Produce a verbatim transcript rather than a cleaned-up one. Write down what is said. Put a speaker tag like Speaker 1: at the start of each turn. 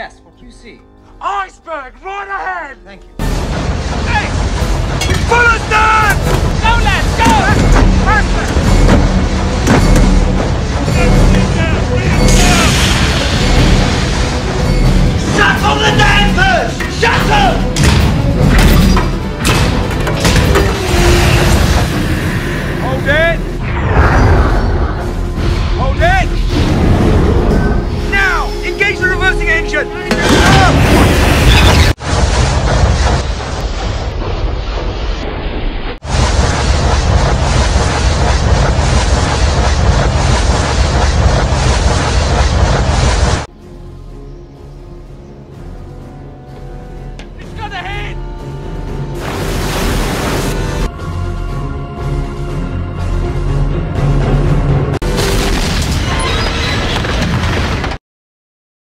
Speaker 1: Yes, what do you see?
Speaker 2: Iceberg, right ahead!
Speaker 1: Thank you.
Speaker 2: Hey! Pull us down!
Speaker 3: Go, lads, go!
Speaker 2: Faster!
Speaker 4: Shut all the dampers! Shut them!
Speaker 2: Hold it!